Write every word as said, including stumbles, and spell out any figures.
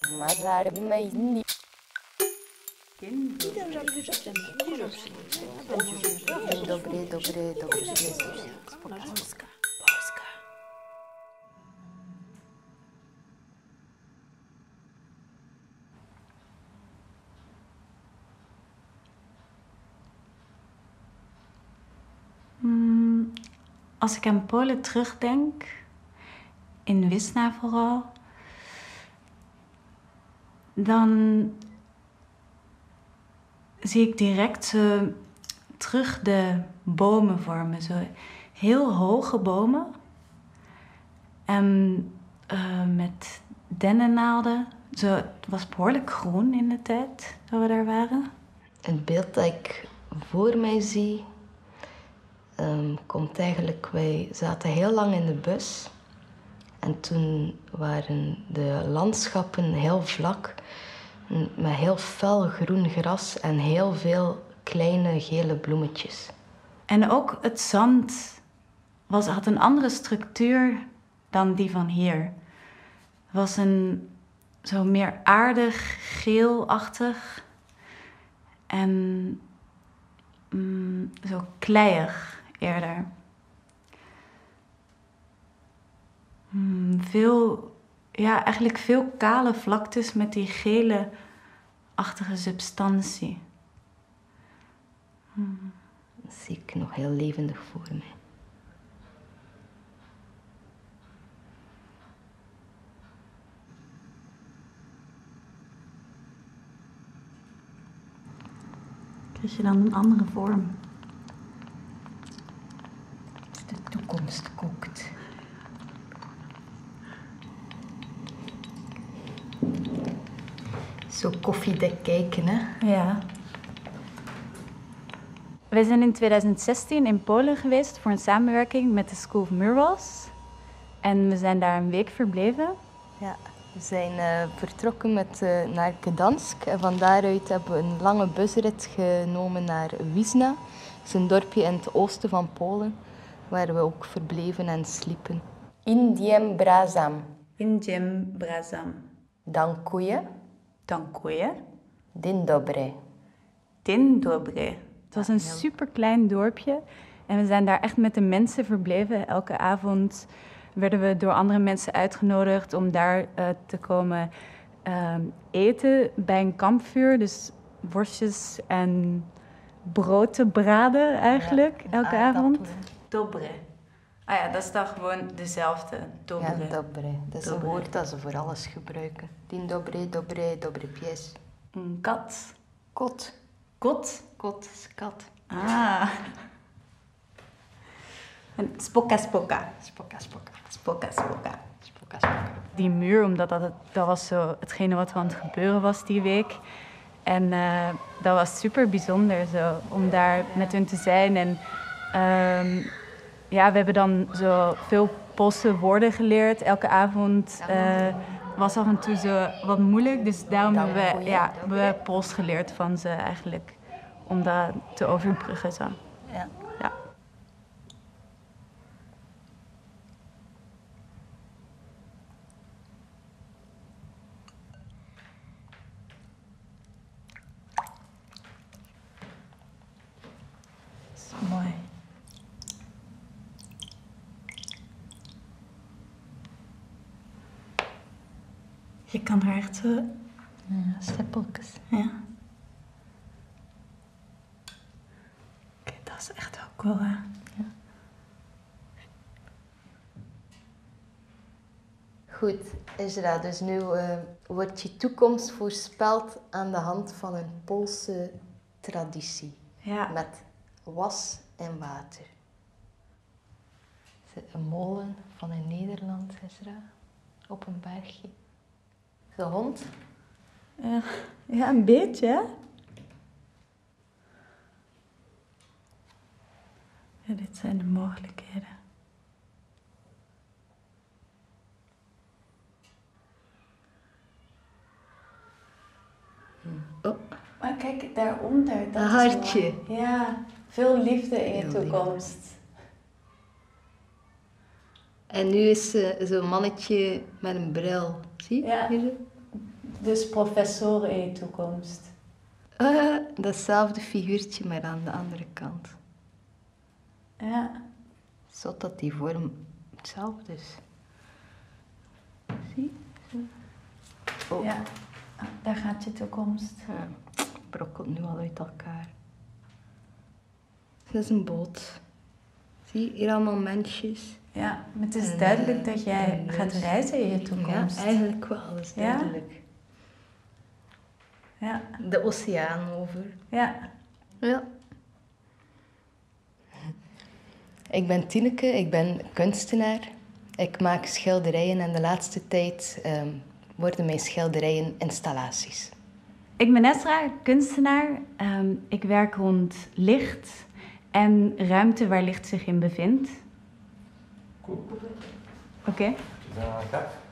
Dobry, dobry, dobry. Polska. Polska. Hmm, als ik aan Polen terugdenk, in Wisna vooral, dan zie ik direct zo terug de bomen vormen. Zo heel hoge bomen. En uh, met dennennaalden. Zo, het was behoorlijk groen in de tijd dat we daar waren. Het beeld dat ik voor mij zie, um, komt eigenlijk... Wij zaten heel lang in de bus. En toen waren de landschappen heel vlak. Met heel fel groen gras en heel veel kleine gele bloemetjes. En ook het zand was, had een andere structuur dan die van hier. Het was een zo meer aardig, geelachtig en mm, zo kleiig eerder. Mm, veel, ja, eigenlijk veel kale vlaktes met die gele-achtige substantie. Hmm. Dat zie ik nog heel levendig voor mij. Krijg je dan een andere vorm? De toekomst kookt. Zo koffiedek kijken, hè? Ja. We zijn in twintig zestien in Polen geweest voor een samenwerking met de School of Murals. En we zijn daar een week verbleven. Ja, we zijn uh, vertrokken met, uh, naar Gdansk. En van daaruit hebben we een lange busrit genomen naar Wisna. Dat is een dorpje in het oosten van Polen, waar we ook verbleven en sliepen. Indiem Brazam. Indiem Brazam. Dankuję. Dankuję. Dzień dobry. Dzień dobry. Het was een superklein dorpje en we zijn daar echt met de mensen verbleven. Elke avond werden we door andere mensen uitgenodigd om daar uh, te komen uh, eten bij een kampvuur. Dus worstjes en brood te braden eigenlijk, ja, elke avond. Dobre. Ah ja, dat is dan gewoon dezelfde. Dobre. Ja, dobre. Dat is dobre. Een woord dat ze voor alles gebruiken. Din dobre, dobre, dobre pies. Een kat. Kot. Kot? Kot is kat. Ah. En spoka spoka. Spoka spoka. Spoka spoka. Spoka spoka. Die muur, omdat dat, het, dat was zo hetgene wat er aan het gebeuren was die week. En uh, dat was super bijzonder zo, om daar met hun te zijn. En um, ja, we hebben dan zo veel Poolse woorden geleerd. Elke avond uh, was af en toe zo wat moeilijk. Dus daarom hebben we, ja, we hebben Pools geleerd van ze eigenlijk. Om dat te overbruggen zo. Ja. Ja. Dat is mooi. Je kan er echt zo... Ja, steppeltjes. Ja. Kijk, dat is echt wel cool, hè? Ja. Goed, Ezra, dus nu uh, wordt je toekomst voorspeld aan de hand van een Poolse traditie. Ja. Met was en water. Is het een molen van in Nederland, Ezra? Op een bergje. De hond? Ja, ja, een beetje, hè? Ja, dit zijn de mogelijkheden. Oh. Maar kijk, daaronder. Dat een hartje. Mooi. Ja, veel liefde in je Heel toekomst. Liefde. En nu is uh, zo'n mannetje met een bril. Zie je? Ja. Hier? Dus professoren in je toekomst? Uh, datzelfde figuurtje, maar aan de andere kant. Ja. Zodat die vorm hetzelfde is. Zie? Zo. Oh. Ja, daar gaat je toekomst. Ja, brokkelt nu al uit elkaar. Dat is een boot. Zie, hier allemaal mensjes. Ja, maar het is en, duidelijk dat jij gaat reizen in je toekomst. Ja, eigenlijk wel, dat is duidelijk. Ja. De oceaan over. Ja. Ja. Ik ben Tineke, ik ben kunstenaar. Ik maak schilderijen en de laatste tijd um, worden mijn schilderijen installaties. Ik ben Esra, kunstenaar. Um, ik werk rond licht en ruimte waar licht zich in bevindt. Cool. Oké. Okay.